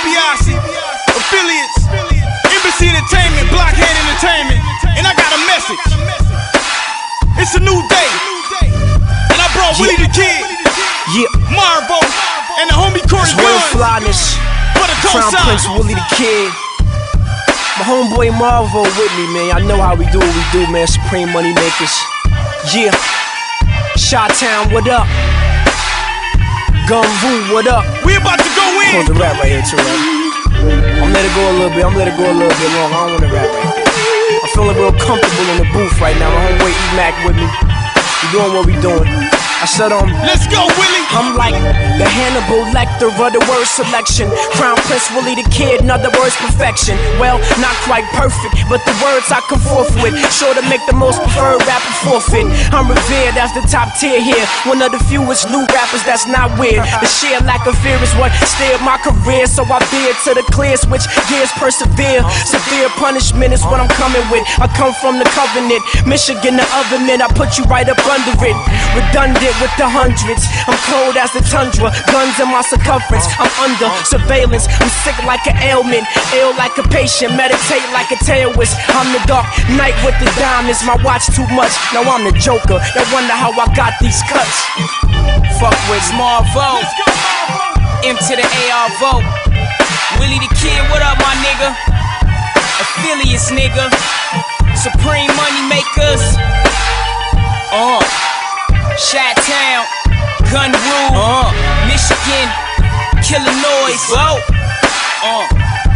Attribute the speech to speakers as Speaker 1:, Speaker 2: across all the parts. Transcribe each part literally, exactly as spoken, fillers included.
Speaker 1: DiBiase, affiliates, Embassy Entertainment, Blockhead Entertainment, and I got a message. It's a new day, and I brought Willie the Kid,
Speaker 2: yeah,
Speaker 1: Marvo, and the homie Corey Guns
Speaker 2: Flyness,
Speaker 1: for the
Speaker 2: Crown
Speaker 1: co-sign.
Speaker 2: Prince Willie the Kid. My homeboy Marvo with me, man. Y'all know how we do what we do, man. Supreme Money Makers. Yeah. Chi-Town, what up? Gunvu, what up?
Speaker 1: We about to go in.
Speaker 2: Hold the rap right here too, right? I'm let it go a little bit. I'm let it go a little bit long. I don't wanna rap right here. I'm feeling real comfortable in the booth right now. My homeboy E-Mac with me. We doing what we doing. I said um,
Speaker 1: let's go, Willie.
Speaker 2: I'm like the Hannibal Lecter of the word selection. Crown Prince Willie the Kid, in other words, perfection. Well, not quite perfect, but the words I come forth with, sure to make the most preferred rapper forfeit. I'm revered as the top tier here, one of the fewest new rappers that's not weird. The sheer lack of fear is what steered my career, so I veer to the clear, switch gears, persevere. Severe punishment is what I'm coming with. I come from the covenant, Michigan, the oven, I put you right up under it. Redundant with the hundreds, I'm cold as the tundra, guns in my circumference, I'm under surveillance, I'm sick like an ailment, ill like a patient, meditate like a terrorist. I'm the dark knight with the diamonds, my watch too much, now I'm the Joker, they wonder how I got these cuts. Fuck with Marvo, M to the A R vote, Willie the Kid, what up my nigga? Affiliates nigga, Supreme Money Makers, uh Chi-Town, Gun Rule, uh, Michigan, Killer Noise, whoa, uh.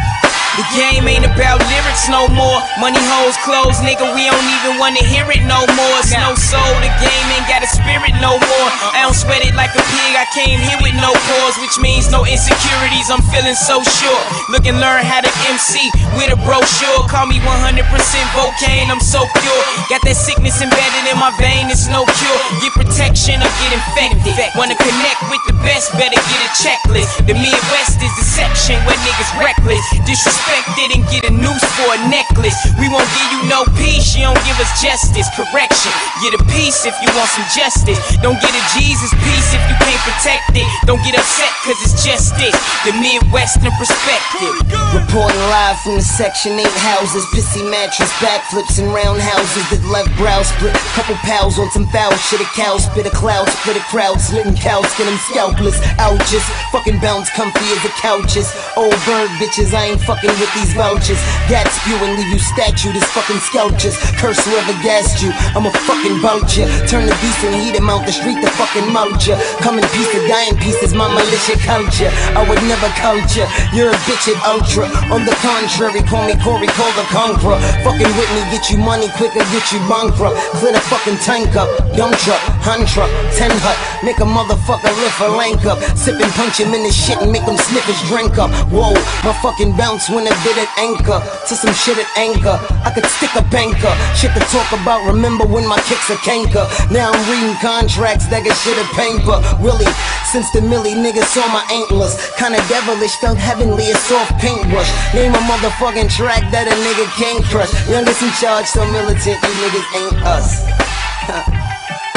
Speaker 2: The game ain't about lyrics no more. Money hoes clothes, nigga, we don't even wanna hear it no more. It's no soul, the game ain't got a spirit no more. I don't sweat it like a pig, I came here with no pause, which means no insecurities, I'm feeling so sure. Look and learn how to M C with a brochure. Call me one hundred percent Vocaine, I'm so pure. Got that sickness embedded in my vein, it's no cure. Get protection or get infected. Wanna connect with the best, better get a checklist. The Midwest is the section where niggas reckless, disrespected and get a noose for a necklace. We won't give you no peace, you don't give us justice. Correction, get a piece if you want some justice. Don't get a Jesus piece if you can't protect it. Don't get upset cause it's just this, the Midwestern perspective.
Speaker 3: Reporting live from the Section eight houses, pissy mattress, backflips and roundhouses that left brow split. Couple pals on some foul shit, a cow spit a cloud, split a crowd, slitting cows, get them scalpless. Ouches, fucking bounce comfy as the couches. Old bird bitches, I ain't fucking with these vouchers. Gat spew and leave you statue, this fucking sculptures. Curse whoever gassed you, I'm a fucking vulture. Turn the beast and heat him out the street to fucking mulcher. Come in piece of dying pieces, my militia culture. I would never culture, you're a bitch at ultra. On the contrary, call me Corey, call the conqueror. Fucking with me, get you money quicker, get you bankrupt. Clear the fucking tank up, dump truck, hun truck, ten hut. Make a motherfucker lift a lank up. Sip and punch him in the shit and make him sniff his drink up. Whoa, my fucking bounce when a bit at anchor to some shit at anchor. I could stick a banker, shit to talk about. Remember when my kicks a canker? Now I'm reading contracts that get shit at paper. Really, since the millie niggas saw my antlers, kinda devilish, felt heavenly, a soft paintbrush. Name a motherfucking track that a nigga can't crush. Youngest in charge, so militant, you niggas ain't us.